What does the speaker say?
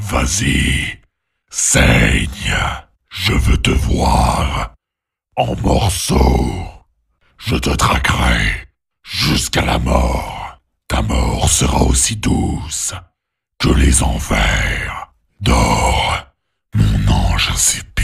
Vas-y, saigne. Je veux te voir en morceaux. Je te traquerai jusqu'à la mort. Ta mort sera aussi douce que les enfers. Dors, mon ange si